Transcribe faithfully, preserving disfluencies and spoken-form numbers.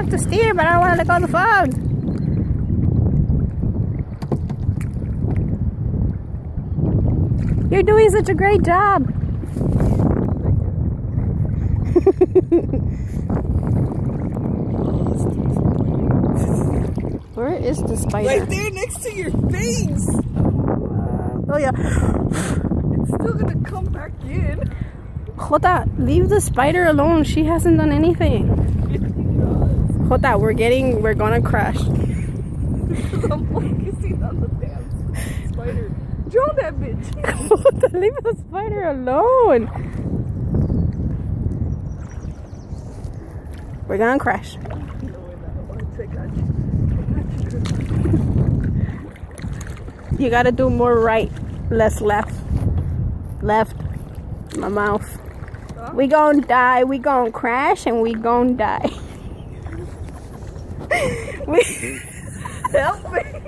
have to steer, but I don't want to let go of the phone. You're doing such a great job. Where is the spider? Right there next to your face. Oh yeah. It's still gonna come back in. Jota, leave the spider alone. She hasn't done anything. Jota, we're getting, we're gonna crash. I'm focusing on the damn spider. Draw that bitch. Jota, leave the spider alone. We're gonna crash. You gotta do more right, less left. Left. My mouth. Huh? We gonna die, we gonna crash, and we gonna die. we Help me.